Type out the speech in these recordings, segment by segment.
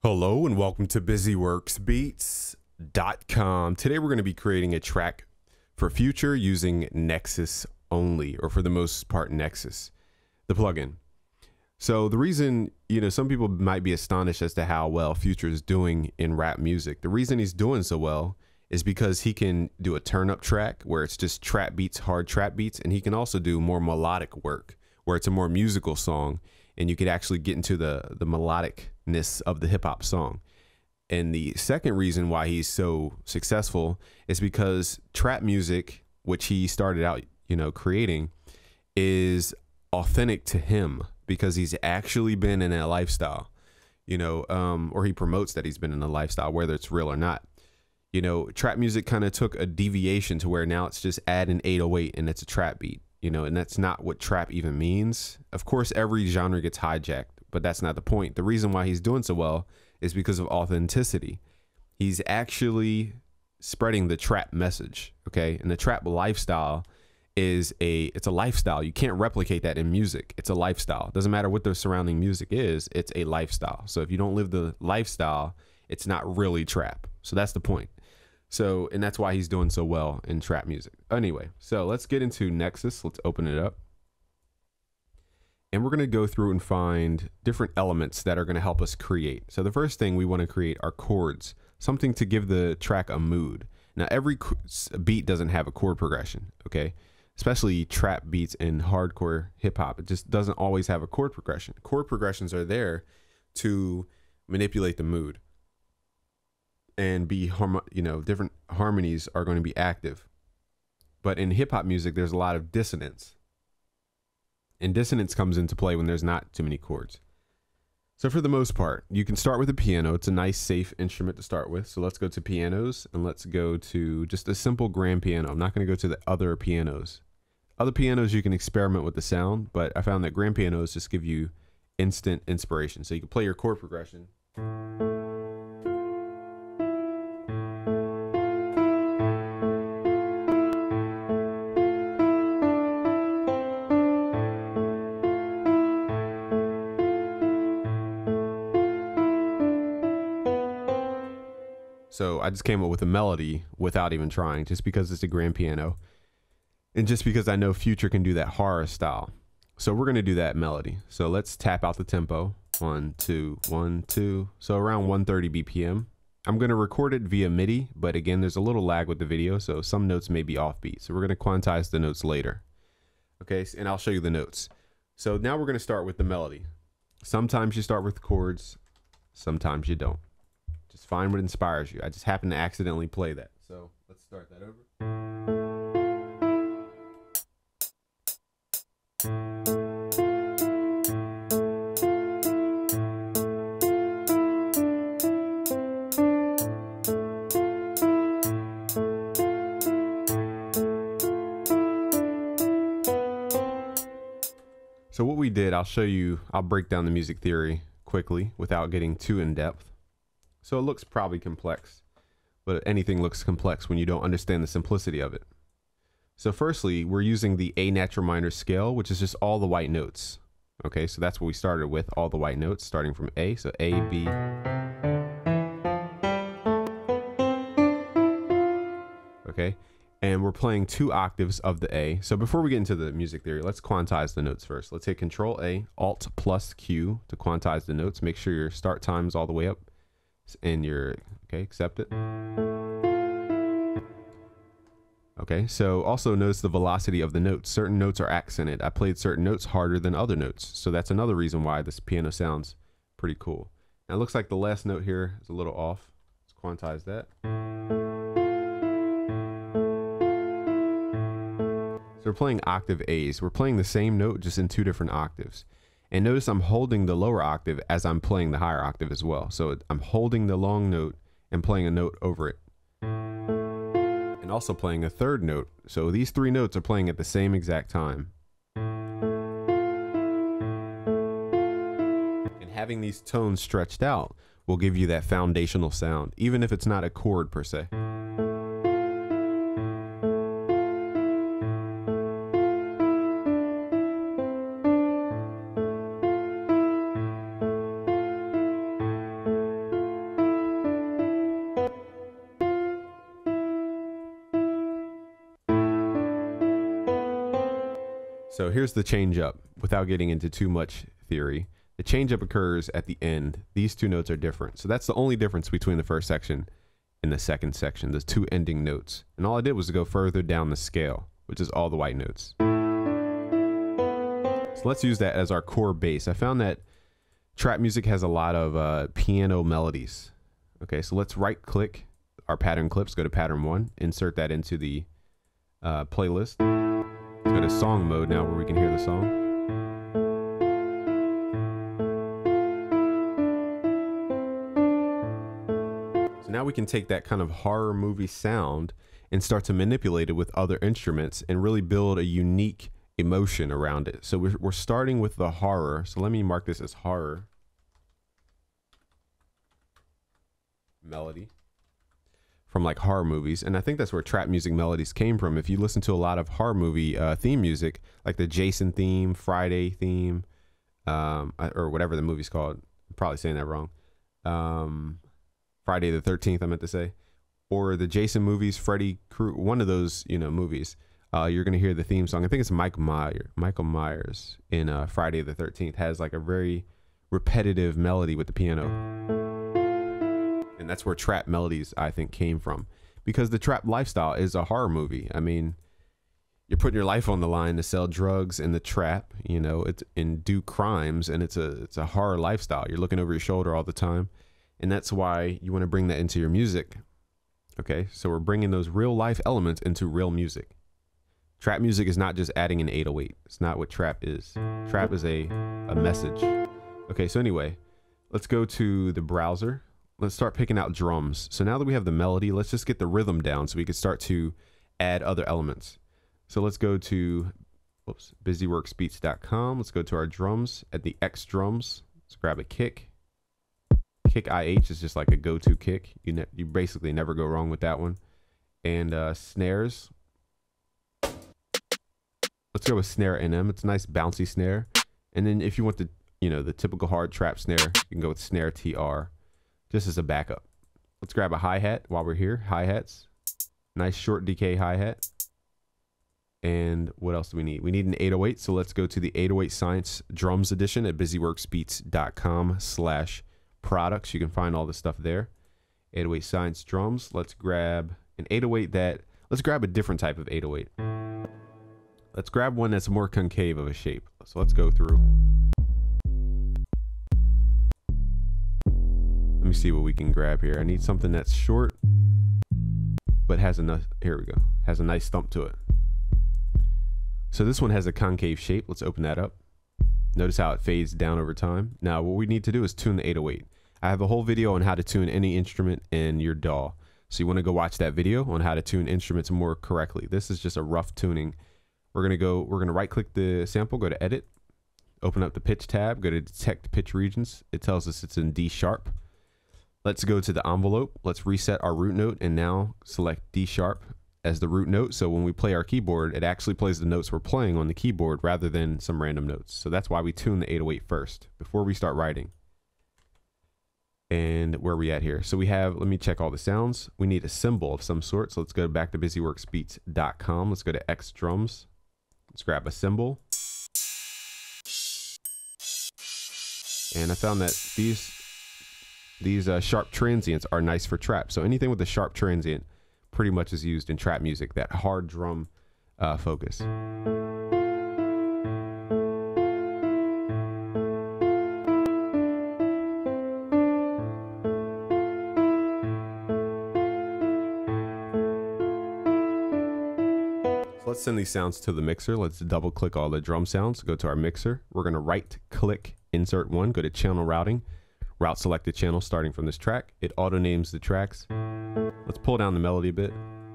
Hello and welcome to BusyWorksBeats.com. Today we're going to be creating a track for Future using Nexus only, or for the most part Nexus, the plugin. So the reason, some people might be astonished as to how well Future is doing in rap music. The reason he's doing so well is because he can do a turn up track where it's just trap beats, hard trap beats, and he can also do more melodic work where it's a more musical song and you could actually get into the melodicness of the hip hop song. And the second reason why he's so successful is because trap music, which he started out, creating, is authentic to him because he's actually been in a lifestyle, or he promotes that he's been in a lifestyle, whether it's real or not. Trap music kind of took a deviation to where now it's just add an 808 and it's a trap beat. And that's not what trap even means. Of course, every genre gets hijacked, but that's not the point. The reason why he's doing so well is because of authenticity. He's actually spreading the trap message, okay? And the trap lifestyle it's a lifestyle. You can't replicate that in music. It's a lifestyle. It doesn't matter what the surrounding music is, it's a lifestyle. So if you don't live the lifestyle, it's not really trap. So that's the point. So, and that's why he's doing so well in trap music. Anyway, so let's get into Nexus. Let's open it up. And we're going to go through and find different elements that are going to help us create. So the first thing we want to create are chords, something to give the track a mood. Now, every beat doesn't have a chord progression, okay? Especially trap beats and hardcore hip hop. It just doesn't always have a chord progression. Chord progressions are there to manipulate the mood. And be different harmonies are going to be active. But in hip hop music, there's a lot of dissonance. And dissonance comes into play when there's not too many chords. So for the most part, you can start with a piano. It's a nice, safe instrument to start with. So let's go to pianos and let's go to just a simple grand piano. I'm not going to go to the other pianos. Other pianos, you can experiment with the sound, but I found that grand pianos just give you instant inspiration. So you can play your chord progression. So I just came up with a melody without even trying, just because it's a grand piano. And just because I know Future can do that horror style. So we're going to do that melody. So let's tap out the tempo. 1, 2, 1, 2. So around 130 BPM. I'm going to record it via MIDI, but again, there's a little lag with the video, so some notes may be offbeat. So we're going to quantize the notes later. Okay, and I'll show you the notes. So now we're going to start with the melody. Sometimes you start with chords, sometimes you don't. Just find what inspires you. I just happened to accidentally play that. So let's start that over. So what we did, I'll break down the music theory quickly without getting too in depth. So it looks probably complex, but anything looks complex when you don't understand the simplicity of it. So firstly, we're using the A natural minor scale, which is just all the white notes. Okay, so that's what we started with, all the white notes, starting from A. So A, B. Okay, and we're playing 2 octaves of the A. So before we get into the music theory, let's quantize the notes first. Let's hit Control A, Alt plus Q to quantize the notes. Make sure your start time is all the way up. And accept it. Okay, so also notice the velocity of the notes. Certain notes are accented. I played certain notes harder than other notes. So that's another reason why this piano sounds pretty cool. Now it looks like the last note here is a little off. Let's quantize that. So we're playing octave A's. We're playing the same note just in 2 different octaves. And notice I'm holding the lower octave as I'm playing the higher octave as well. So I'm holding the long note and playing a note over it. And also playing a third note. So these 3 notes are playing at the same exact time. And having these tones stretched out will give you that foundational sound, even if it's not a chord per se. So here's the change up without getting into too much theory. The change up occurs at the end. These two notes are different. So that's the only difference between the first section and the second section, the two ending notes. And all I did was to go further down the scale, which is all the white notes. So let's use that as our core bass. I found that trap music has a lot of piano melodies. Okay, so let's right click our pattern clips, go to pattern 1, insert that into the playlist. Let's go to song mode now where we can hear the song. So now we can take that kind of horror movie sound and start to manipulate it with other instruments and really build a unique emotion around it. So we're starting with the horror. So let me mark this as horror melody from like horror movies. And I think that's where trap music melodies came from. If you listen to a lot of horror movie theme music, like the Jason theme, Friday theme, or whatever the movie's called, I'm probably saying that wrong. Friday the 13th, I meant to say, or the Jason movies, Freddy Krueger, one of those, movies. You're going to hear the theme song. I think it's Michael Myers in Friday the 13th has like a very repetitive melody with the piano. And that's where trap melodies, I think, came from, because the trap lifestyle is a horror movie. I mean, you're putting your life on the line to sell drugs in the trap, and do crimes. And it's a horror lifestyle. You're looking over your shoulder all the time. And that's why you want to bring that into your music. Okay, so we're bringing those real life elements into real music. Trap music is not just adding an 808. It's not what trap is. Trap is a message. Okay, so anyway, let's go to the browser. Let's start picking out drums. So now that we have the melody, let's just get the rhythm down so we can start to add other elements. So let's go to busyworksbeats.com. Let's go to our drums at the X drums. Let's grab a kick. Kick IH is just like a go-to kick. You basically never go wrong with that one. And snares. Let's go with snare NM. It's a nice bouncy snare. And then if you want the typical hard trap snare, you can go with snare TR just as a backup. Let's grab a hi-hat while we're here. Hi-hats. Nice short decay hi-hat. And what else do we need? We need an 808. So let's go to the 808 Science Drums Edition at busyworksbeats.com/products. You can find all the stuff there. 808 Science Drums. Let's grab an 808 let's grab a different type of 808. Let's grab one that's more concave of a shape. So let's go through. Let me see what we can grab here. I need something that's short, but has enough. Here we go. Has a nice thump to it. So this one has a concave shape. Let's open that up. Notice how it fades down over time. Now what we need to do is tune the 808. I have a whole video on how to tune any instrument in your DAW. So you want to go watch that video on how to tune instruments more correctly. This is just a rough tuning. We're going to right click the sample, go to edit, open up the pitch tab, go to detect pitch regions. It tells us it's in D sharp. Let's go to the envelope. Let's reset our root note and now select D sharp as the root note. So when we play our keyboard, it actually plays the notes we're playing on the keyboard rather than some random notes. So that's why we tune the 808 first before we start writing. And where are we at here? So we have, let me check all the sounds. We need a cymbal of some sort. So let's go back to busyworksbeats.com. Let's go to X drums. Let's grab a cymbal. And I found that these sharp transients are nice for trap. So anything with a sharp transient pretty much is used in trap music, that hard drum focus. Let's send these sounds to the mixer. Let's double click all the drum sounds, go to our mixer. We're going to right click, insert one, go to channel routing, route selected channel starting from this track. It auto names the tracks. Let's pull down the melody a bit.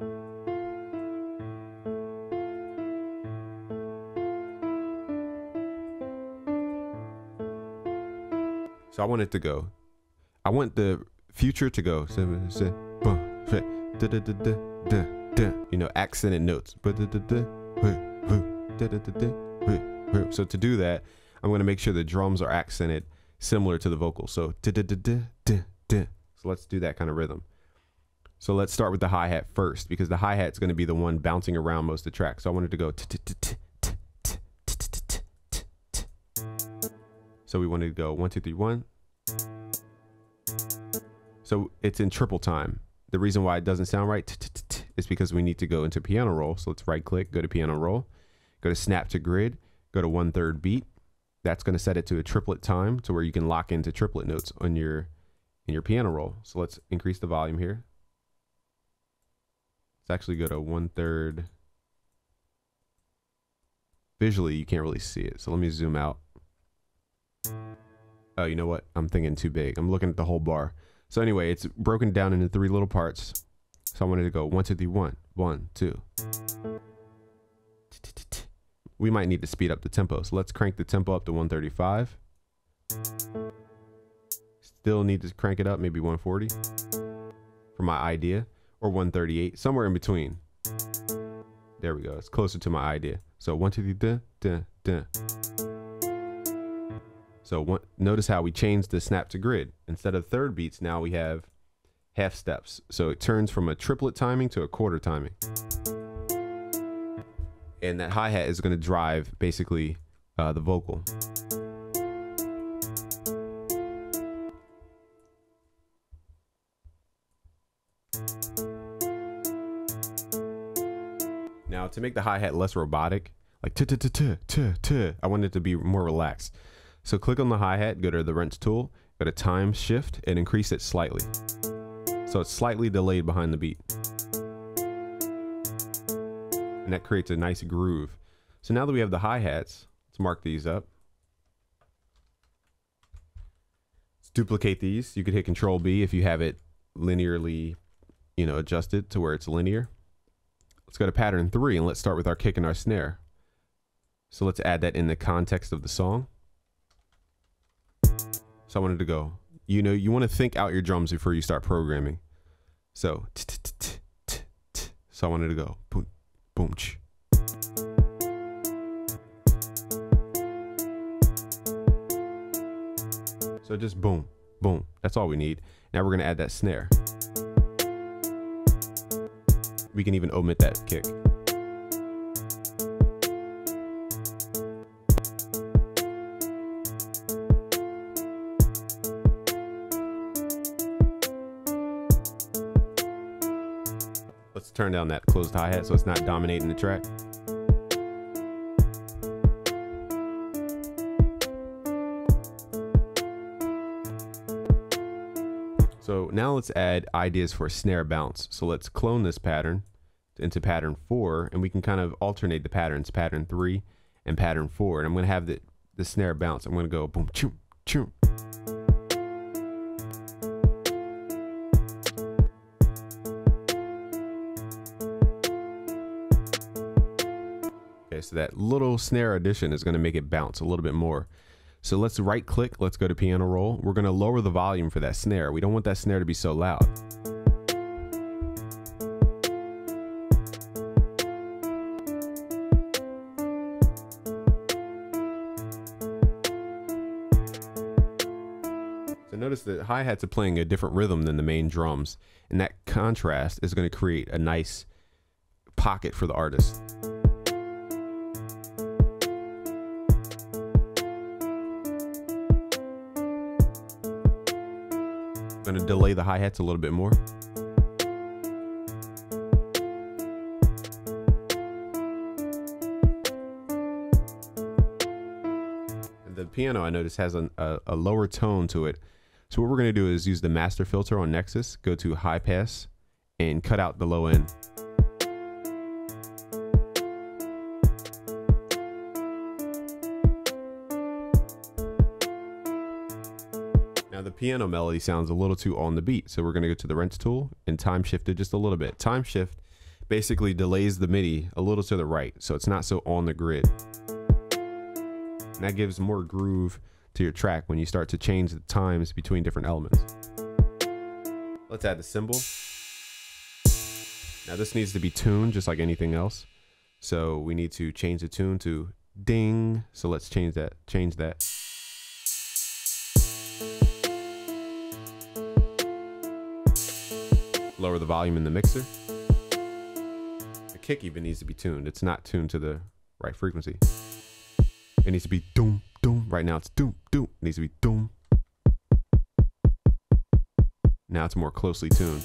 So I want it to go. I want the future to go. Accented notes. So to do that, I'm going to make sure the drums are accented similar to the vocals. So let's do that kind of rhythm. So let's start with the hi-hat first, because the hi-hat is going to be the one bouncing around most of the track. So I wanted to go So we wanted to go 1, 2, 3, 1. So it's in triple time. The reason why it doesn't sound right is because we need to go into piano roll. So let's right click, go to piano roll, go to snap to grid, go to 1/3 beat. That's going to set it to a triplet time to where you can lock into triplet notes on in your piano roll. So let's increase the volume here. Let's actually go to 1/3. Visually, you can't really see it. So let me zoom out. Oh, you know what? I'm thinking too big. I'm looking at the whole bar. So anyway, it's broken down into 3 little parts. So I wanted to go 1, 2, 3, 1, 1, 2. We might need to speed up the tempo. So let's crank the tempo up to 135. Still need to crank it up, maybe 140 for my idea, or 138, somewhere in between. There we go. It's closer to my idea. So 1, 2, 3, dun, dun. So notice how we changed the snap to grid. Instead of 3rd beats, now we have half steps. So it turns from a triplet timing to a quarter timing. And that hi-hat is going to drive basically the vocal. Now to make the hi-hat less robotic, like I want it to be more relaxed. So click on the hi-hat, go to the wrench tool, go to time shift and increase it slightly. So it's slightly delayed behind the beat. And that creates a nice groove. So now that we have the hi-hats, let's mark these up. Let's duplicate these. You could hit Control B if you have it linearly, adjusted to where it's linear. Let's go to pattern 3 and let's start with our kick and our snare. So let's add that in the context of the song. So I wanted to go, you want to think out your drums before you start programming. So, so I wanted to go, boom, boom, ch. So just boom, boom. That's all we need. Now we're going to add that snare. We can even omit that kick. Let's turn down that closed hi-hat so it's not dominating the track. So now let's add ideas for snare bounce. So let's clone this pattern into pattern 4 and we can kind of alternate the patterns, pattern 3 and pattern 4. And I'm going to have the snare bounce. I'm going to go boom, choom, choom. Okay, so that little snare addition is going to make it bounce a little bit more. So let's right click, let's go to piano roll. We're going to lower the volume for that snare. We don't want that snare to be so loud. So notice the hi-hats are playing a different rhythm than the main drums. And that contrast is going to create a nice pocket for the artist. Going to delay the hi-hats a little bit more. The piano, I notice, has a lower tone to it. So what we're going to do is use the master filter on Nexus, go to high pass, and cut out the low end. Now the piano melody sounds a little too on the beat, so we're going to go to the wrench tool and time shift it just a little bit. Time shift basically delays the MIDI a little to the right, so it's not so on the grid. And that gives more groove to your track when you start to change the times between different elements. Let's add the cymbal. Now this needs to be tuned just like anything else. So we need to change the tune to ding. So let's change that. Lower the volume in the mixer. The kick even needs to be tuned. It's not tuned to the right frequency. It needs to be doom, doom. Right now it's doom, doom. It needs to be doom. Now it's more closely tuned.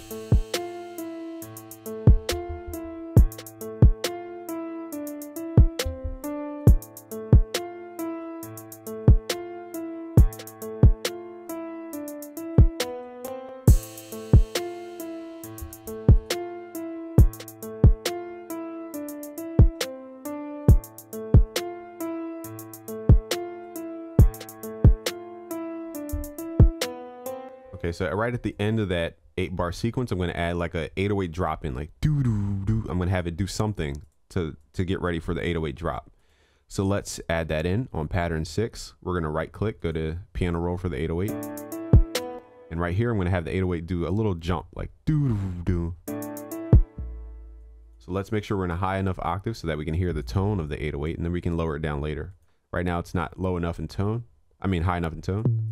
Okay, so right at the end of that 8-bar sequence, I'm going to add like a 808 drop in, like doo doo doo. I'm going to have it do something to get ready for the 808 drop. So let's add that in on pattern 6. We're going to right click, go to piano roll for the 808. And right here, I'm going to have the 808 do a little jump, like doo doo doo. So let's make sure we're in a high enough octave so that we can hear the tone of the 808, and then we can lower it down later. Right now, it's not low enough in tone. I mean, high enough in tone.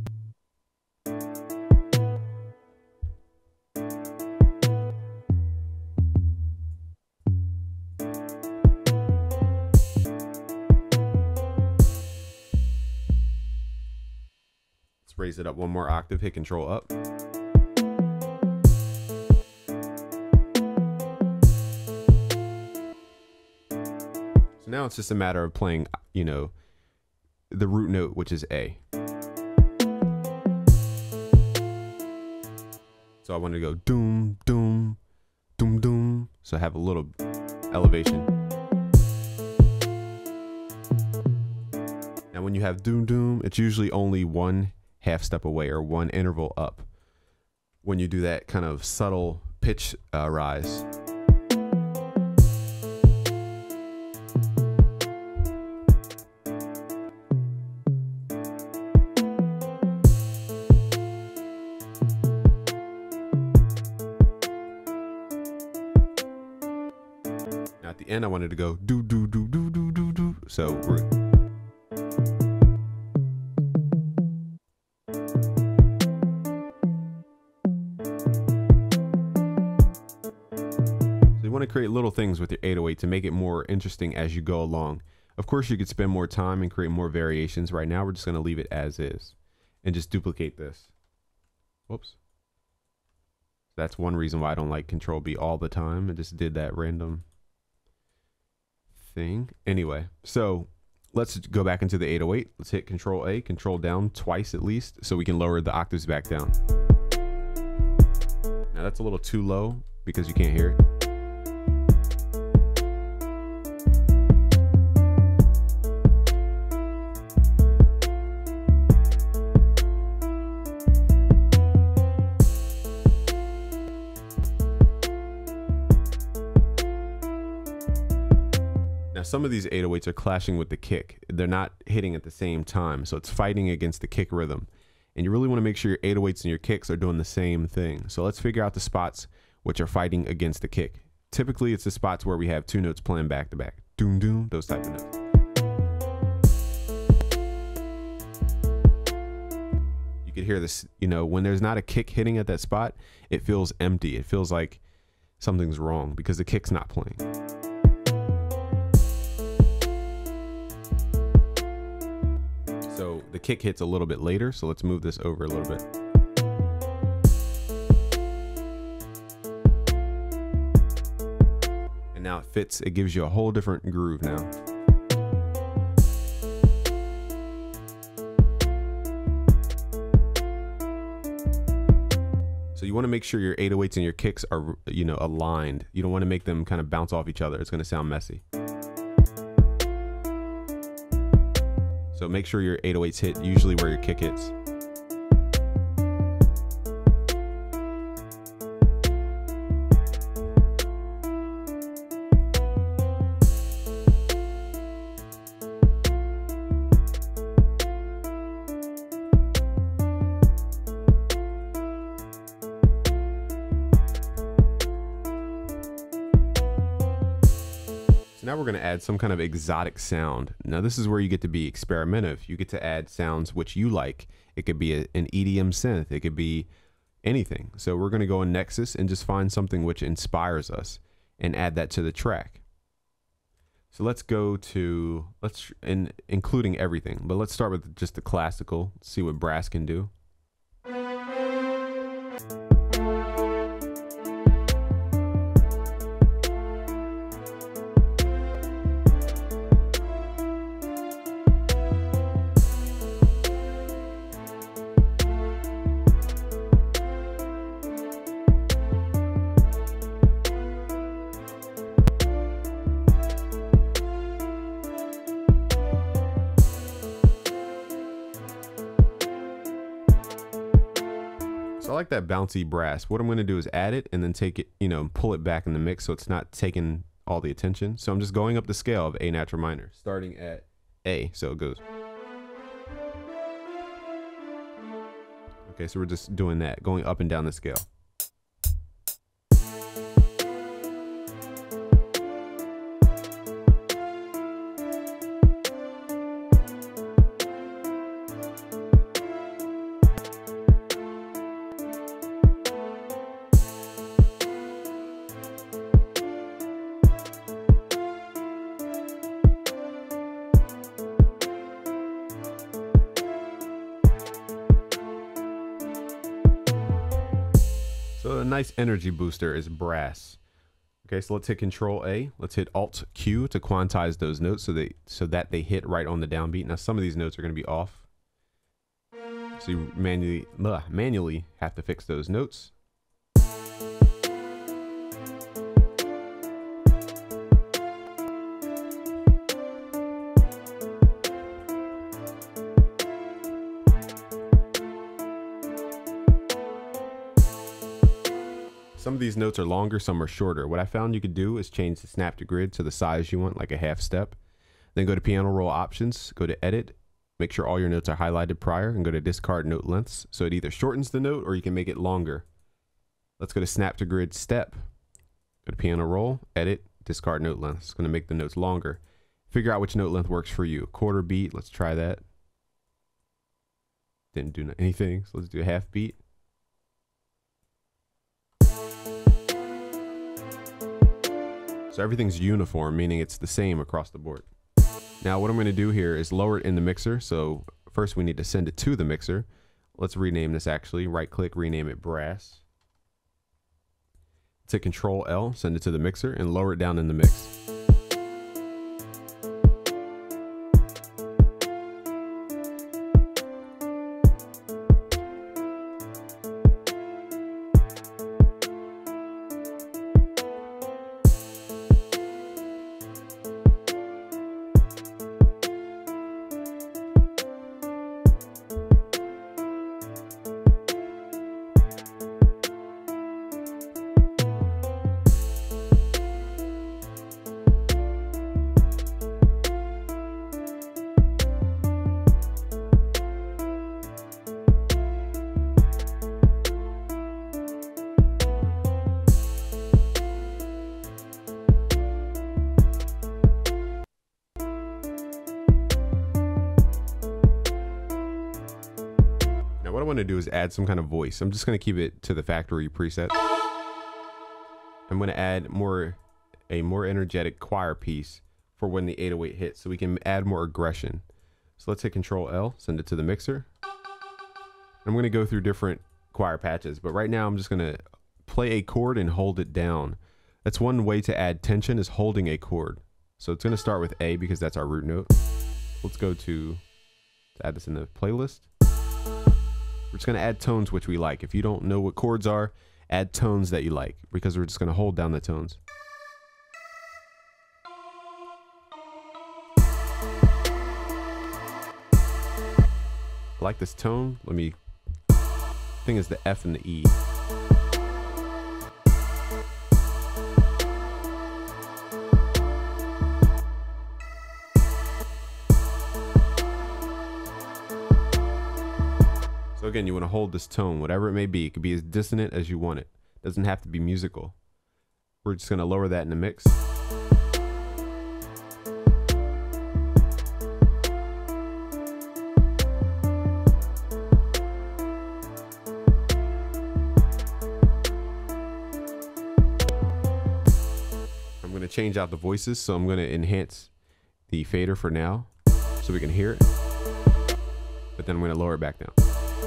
Raise it up one more octave, hit Control up. So now it's just a matter of playing, you know, the root note, which is A. So I want to go doom, doom, doom, doom. So I have a little elevation. Now when you have doom, doom, it's usually only one half step away or one interval up when you do that kind of subtle pitch rise. Now at the end I wanted to go do do do do do do do. So we're want to create little things with your 808 to make it more interesting as you go along. Of course, you could spend more time and create more variations. Right now, we're just going to leave it as is and just duplicate this. Whoops. That's one reason why I don't like Control B all the time. I just did that random thing. Anyway, so let's go back into the 808. Let's hit Control A, Control down twice at least so we can lower the octaves back down. Now that's a little too low because you can't hear it. Now some of these 808s are clashing with the kick. They're not hitting at the same time, so it's fighting against the kick rhythm. And you really want to make sure your 808s and your kicks are doing the same thing. So let's figure out the spots which are fighting against the kick. Typically it's the spots where we have two notes playing back to back. Doom doom, those type of notes. You could hear this, you know, when there's not a kick hitting at that spot, it feels empty. It feels like something's wrong because the kick's not playing. So the kick hits a little bit later, so let's move this over a little bit. And now it fits, it gives you a whole different groove now. So you want to make sure your 808s and your kicks are, you know, aligned. You don't want to make them kind of bounce off each other. It's going to sound messy. So make sure your 808s hit usually where your kick hits. Now we're going to add some kind of exotic sound. Now this is where you get to be experimentative. You get to add sounds which you like. It could be an EDM synth. It could be anything. So we're going to go in Nexus and just find something which inspires us and add that to the track. So let's go to, including everything, but let's start with just the classical, see what brass can do. So I like that bouncy brass. What I'm going to do is add it and then take it, pull it back in the mix so it's not taking all the attention. So I'm just going up the scale of A natural minor, starting at A. So it goes. Okay, so we're just doing that, going up and down the scale. So a nice energy booster is brass. Okay, so let's hit Control A. Let's hit Alt Q to quantize those notes so that they hit right on the downbeat. Now some of these notes are going to be off, so you manually have to fix those notes. Some of these notes are longer, some are shorter. What I found you could do is change the snap to grid to the size you want, like a half step. Then go to piano roll options, go to edit, make sure all your notes are highlighted prior, and go to discard note lengths. So it either shortens the note or you can make it longer. Let's go to snap to grid step, go to piano roll, edit, discard note length. It's going to make the notes longer. Figure out which note length works for you. Quarter beat, let's try that. Didn't do anything, so let's do a half beat. So everything's uniform, meaning it's the same across the board. Now what I'm going to do here is lower it in the mixer. So first we need to send it to the mixer. Let's rename this actually. Right click, rename it brass. Let's hit Control L, send it to the mixer, and lower it down in the mix. What I want to do is add some kind of voice. I'm just going to keep it to the factory preset. I'm going to add a more energetic choir piece for when the 808 hits, so we can add more aggression. So let's hit Control L, send it to the mixer. I'm going to go through different choir patches, but right now I'm just going to play a chord and hold it down. That's one way to add tension, is holding a chord. So it's going to start with A because that's our root note. Let's go to add this in the playlist. We're just going to add tones which we like. If you don't know what chords are, add tones that you like, because we're just going to hold down the tones. I like this tone. Thing is the F and the E. So again, you want to hold this tone, whatever it may be. It could be as dissonant as you want it. It doesn't have to be musical. We're just going to lower that in the mix. I'm going to change out the voices. So I'm going to enhance the fader for now so we can hear it. But then I'm going to lower it back down.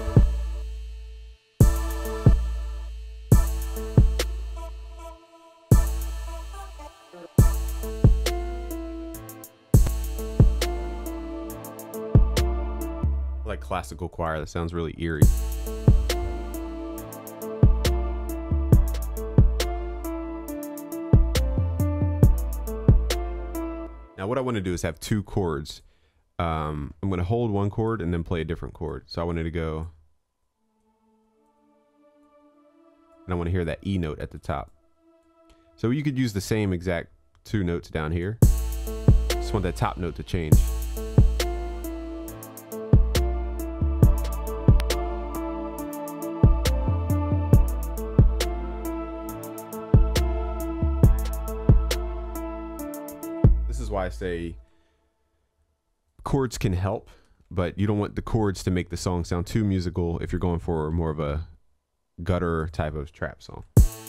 Like classical choir, that sounds really eerie. Now what I want to do is have two chords. I'm going to hold one chord and then play a different chord. So I wanted to go, and I want to hear that E note at the top. So you could use the same exact two notes down here. Just want that top note to change. Why I say chords can help, but you don't want the chords to make the song sound too musical if you're going for more of a gutter type of trap song.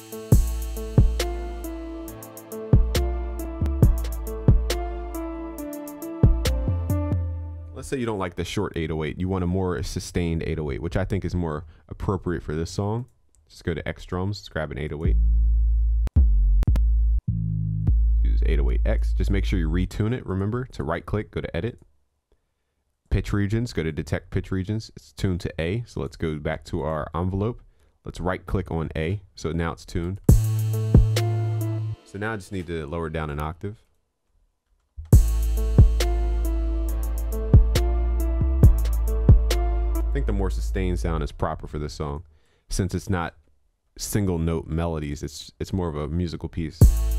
Let's say you don't like the short 808, you want a more sustained 808, which I think is more appropriate for this song. Just go to X drums, let's grab an 808. 808X. Just make sure you retune it. Remember to right click, go to edit. Pitch regions, go to detect pitch regions. It's tuned to A. So let's go back to our envelope. Let's right click on A. So now it's tuned. So now I just need to lower down an octave. I think the more sustained sound is proper for this song, since it's not single note melodies. It's more of a musical piece.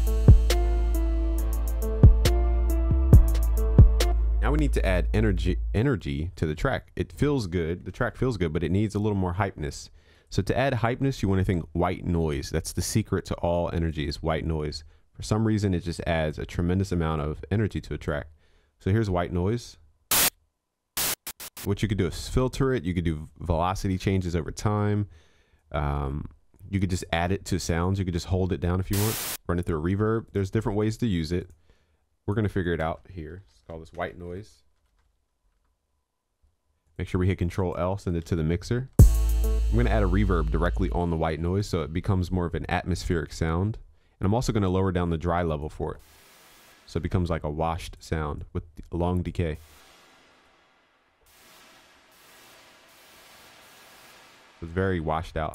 Now we need to add energy to the track. It feels good, the track feels good, but it needs a little more hypeness. So to add hypeness, you want to think white noise. That's the secret to all energy, is white noise. For some reason, it just adds a tremendous amount of energy to a track. So here's white noise. What you could do is filter it. You could do velocity changes over time. You could just add it to sounds. You could just hold it down if you want. Run it through a reverb. There's different ways to use it. We're going to figure it out here. Let's call this white noise. Make sure we hit Control L, send it to the mixer. I'm going to add a reverb directly on the white noise so it becomes more of an atmospheric sound. And I'm also going to lower down the dry level for it, so it becomes like a washed sound with a long decay. It's very washed out.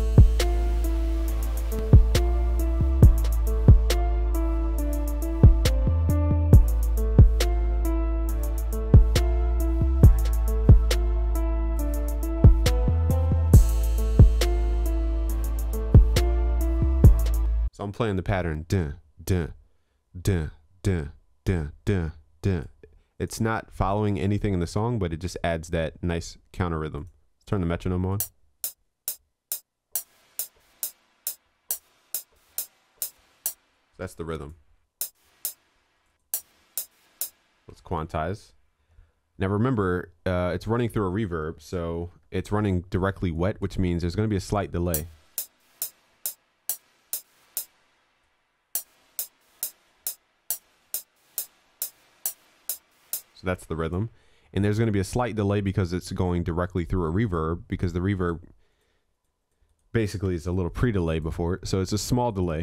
So I'm playing the pattern dun dun dun dun dun dun dun. It's not following anything in the song, but it just adds that nice counter rhythm. Let's turn the metronome on. That's the rhythm. Let's quantize. Now remember, it's running through a reverb, so it's running directly wet, which means there's going to be a slight delay. So that's the rhythm. And there's going to be a slight delay because it's going directly through a reverb, because the reverb basically is a little pre-delay before it. So it's a small delay.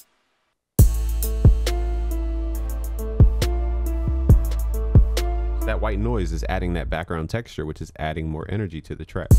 That white noise is adding that background texture, which is adding more energy to the track.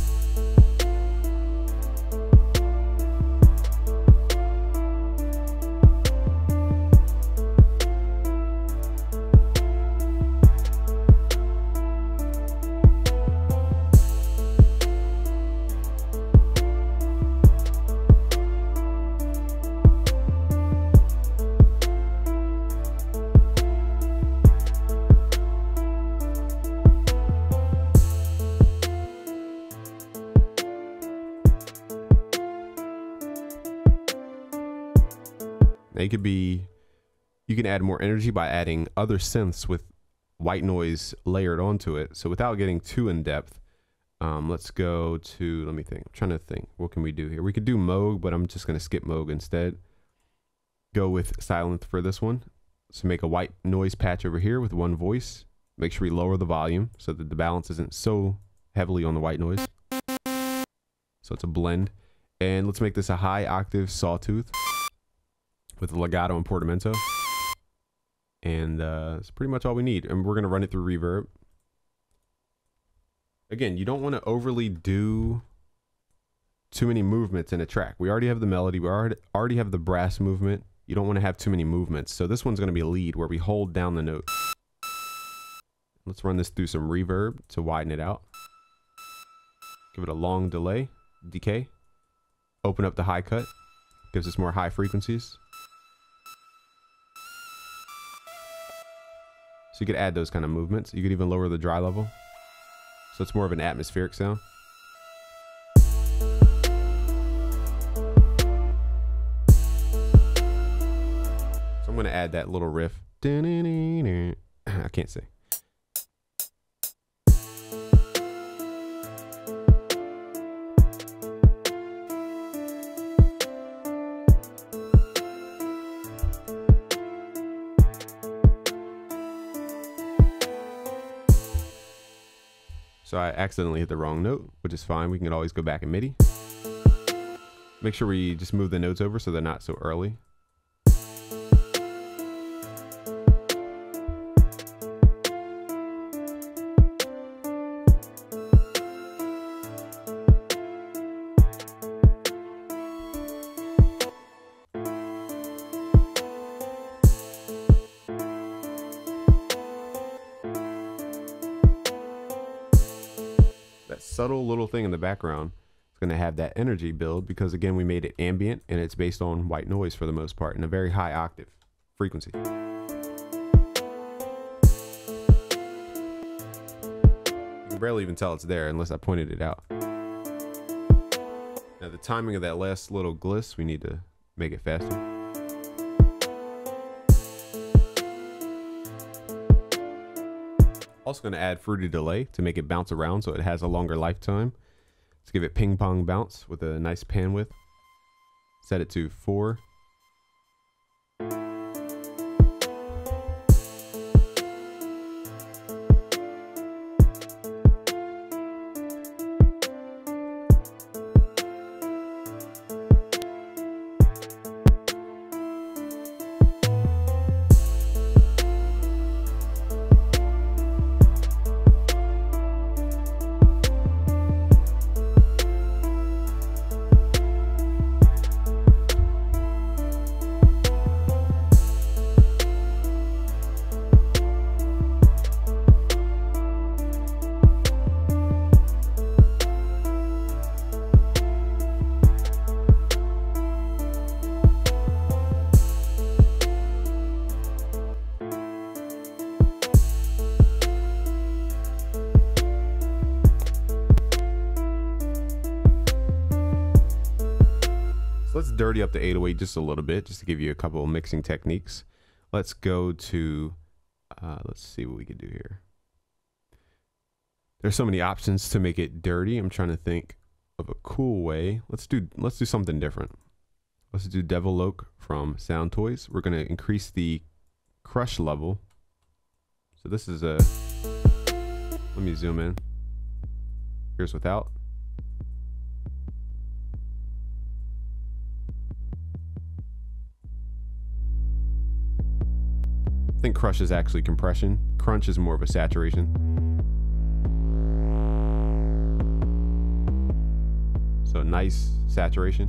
You can add more energy by adding other synths with white noise layered onto it. So without getting too in depth, let's go to, let me think, I'm trying to think, what can we do here? We could do Moog, but I'm just going to skip Moog instead. go with silent for this one. So make a white noise patch over here with one voice. Make sure we lower the volume so that the balance isn't so heavily on the white noise. So it's a blend. And let's make this a high octave sawtooth with legato and portamento. And that's pretty much all we need. And we're going to run it through reverb. Again, you don't want to overly do too many movements in a track. We already have the melody. We already have the brass movement. You don't want to have too many movements. So this one's going to be a lead where we hold down the note. Let's run this through some reverb to widen it out. Give it a long delay, decay. Open up the high cut. Gives us more high frequencies. So you could add those kind of movements. You could even lower the dry level. So it's more of an atmospheric sound. So I'm going to add that little riff. I can't say. So I accidentally hit the wrong note, which is fine. We can always go back in MIDI. Make sure we just move the notes over so they're not so early. That subtle little thing in the background is going to have that energy build because, again, we made it ambient and it's based on white noise for the most part in a very high octave frequency. You can barely even tell it's there unless I pointed it out. Now the timing of that last little gliss, we need to make it faster. Also going to add fruity delay to make it bounce around so it has a longer lifetime. Let's give it ping pong bounce with a nice pan width. Set it to 4. Let's dirty up the 808 just a little bit, just to give you a couple of mixing techniques. Let's go to, let's see what we could do here. There's so many options to make it dirty. I'm trying to think of a cool way. Let's do something different. Let's do Devil Oak from Sound Toys. We're going to increase the crush level. So this is a, let me zoom in. Here's without. I think crush is actually compression. Crunch is more of a saturation. So nice saturation.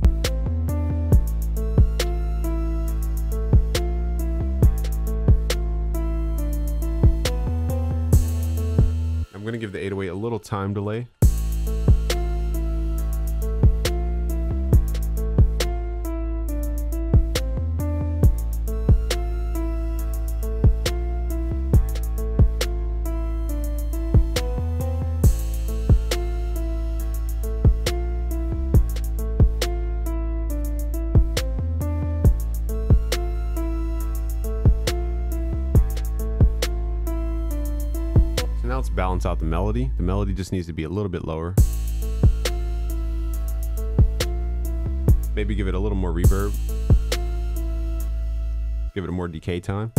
I'm going to give the 808 a little time delay. Now let's balance out the melody. The melody just needs to be a little bit lower. Maybe give it a little more reverb. Give it a more decay time.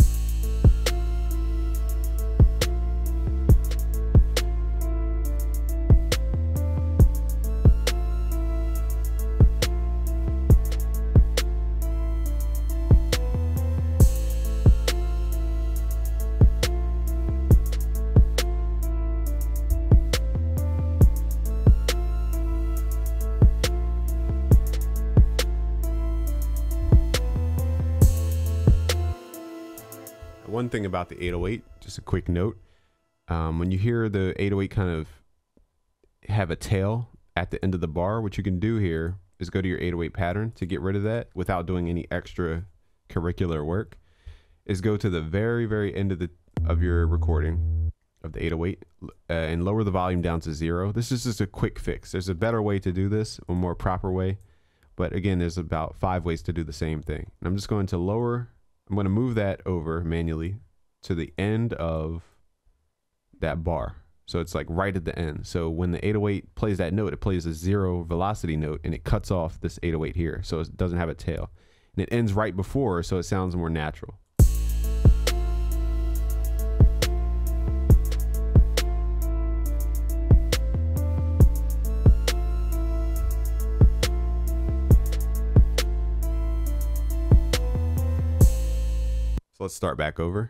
One thing about the 808, just a quick note, when you hear the 808 kind of have a tail at the end of the bar, what you can do here is go to your 808 pattern to get rid of that without doing any extra curricular work, is go to the very, very end of your recording of the 808 and lower the volume down to 0. This is just a quick fix. There's a better way to do this, a more proper way. But again, there's about 5 ways to do the same thing. And I'm just going to I'm going to move that over manually to the end of that bar. So it's like right at the end. So when the 808 plays that note, it plays a 0 velocity note and it cuts off this 808 here. So it doesn't have a tail. And it ends right before, so it sounds more natural. So let's start back over.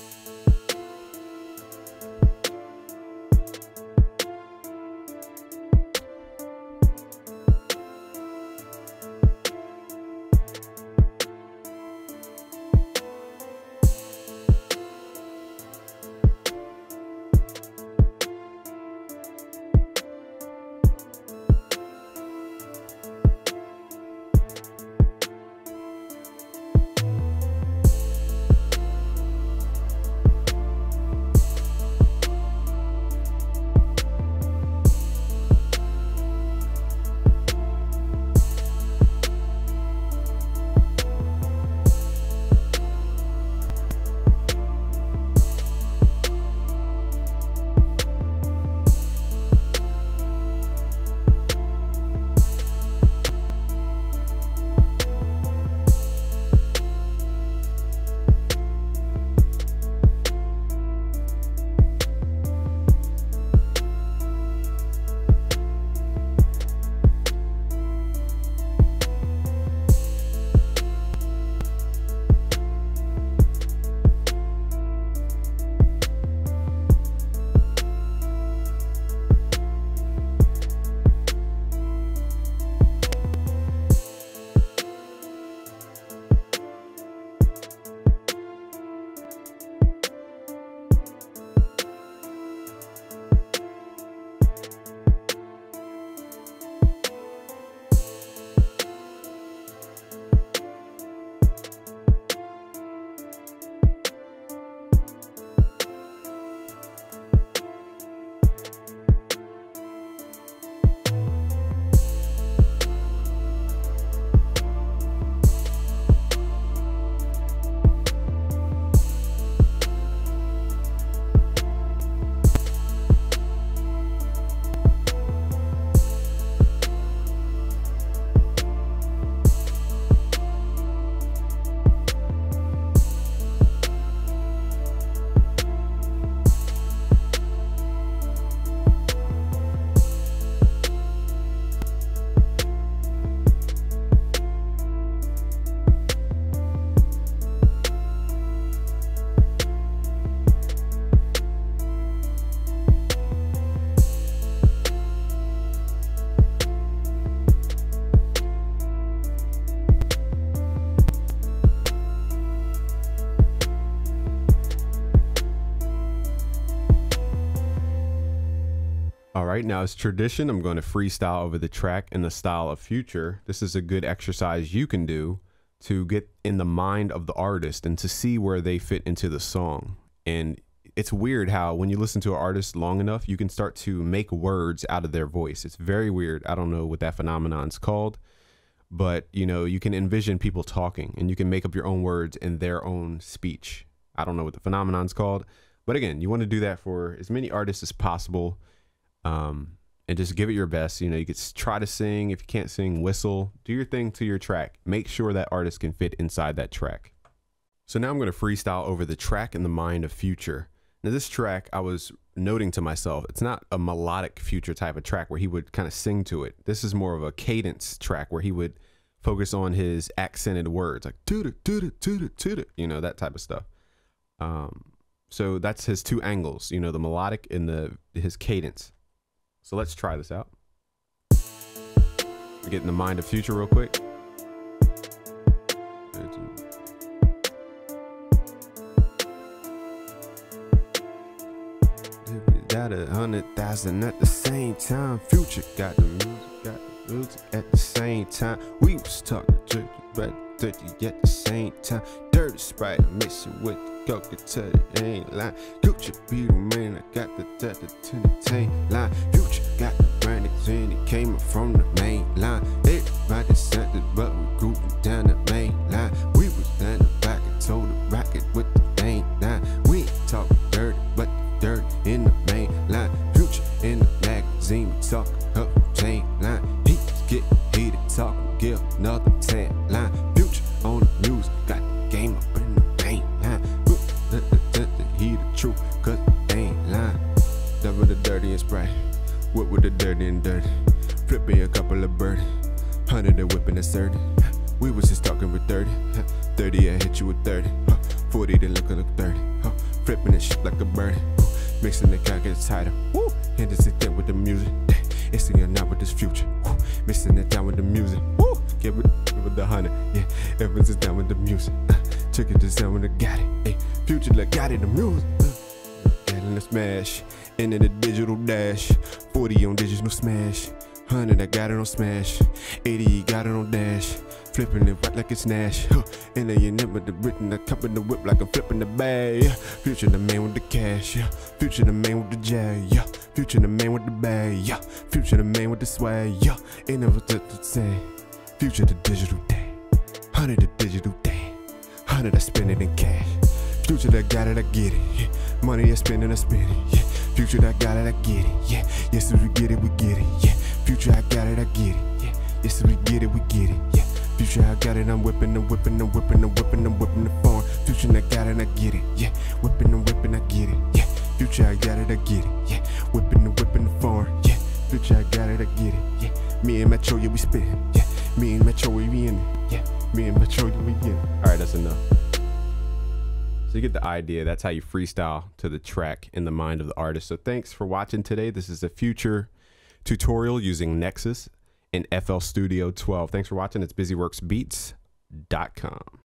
All right, now as tradition, I'm going to freestyle over the track in the style of Future. This is a good exercise you can do to get in the mind of the artist and to see where they fit into the song. And it's weird how when you listen to an artist long enough, you can start to make words out of their voice. It's very weird. I don't know what that phenomenon's called, but you know, you can envision people talking and you can make up your own words in their own speech. I don't know what the phenomenon's called, but again, you want to do that for as many artists as possible. And just give it your best. You know, you could try to sing. If you can't sing, whistle, do your thing to your track. Make sure that artist can fit inside that track. So now I'm going to freestyle over the track in the mind of Future. Now this track, I was noting to myself, it's not a melodic Future type of track where he would kind of sing to it. This is more of a cadence track where he would focus on his accented words, like toot it, toot it, toot it, toot it, you know, that type of stuff. So that's his two angles, you know, the melodic and his cadence. So let's try this out. Get in the mind of Future real quick. Got 100,000 at the same time. Future got the music at the same time. We was talking dirty, but dirty at the same time. Dirty Sprite mixing with Coca to the ain't line. Gucci Beetle, man, I got the to the tank line. Future got the brand and it came up from the main line. Everybody sent it, but we grouping down the main line. We was down the back and told the rocket with the main line. We ain't talking dirty, but the dirt in the main line. Future in the magazine, we talk up chain line. He get heated, talk, give another 10 line. Future on the news, got the game up in the main line. He the truth, cause they ain't lying. Double the dirty and Sprite, what with the dirty and dirty. Flipping a couple of birdie, 100 and whipping a 30. We was just talking with 30, 30 I hit you with 30, 40 they look 30, flipping that shit like a birdie. Mixing the car gets tighter. Woo. And this is that with the music. It's singing now with this Future. Woo. Mixing it down with the music. Woo. Give it with the 100. Yeah, everyone's just down with the music. Took it to sound when I got it. Hey, Future like got it, the music. Got in the smash. Into the digital dash. 40 on digital smash. 100 I got it on smash. 80 got it on dash. Flipping it right like it's Nash. And then you never the written, I cup in the whip like I'm flipping the bag. Yeah. Future the man with the cash. Yeah. Future the man with the jag. Yeah. Future the man with the bag. Yeah. Future the man with the swag. Yeah. Ain't never to say. Future the digital day. 100 the digital day. 100 I spend it in cash. Future that got it, I get it. Yeah. Money I spend it, I spend it. Yeah. Future that got it, I get it. Yeah. Yes, if we get it, we get it. Yeah. Future I got it, I get it. Yeah. Yes, if we get it, we get it. Yeah. Future I got it, I'm whipping, I'm whipping, I'm whipping, I'm whipping, I'm whipping the phone. Future I got it, I get it. Yeah. Whipping, I'm whipping, I get it. Yeah. Future I got it, I get it. Yeah. Whipping, I'm whipping the phone. Yeah. Future I got it, I get it. Yeah. Me and Metro, yeah, we spin. Yeah. Me and Metro, we in it. Yeah. Me and Metro, yeah, we in it. All right, that's enough. So you get the idea. That's how you freestyle to the track in the mind of the artist. So thanks for watching today. This is a Future tutorial using Nexus in FL Studio 12. Thanks for watching. It's busyworksbeats.com.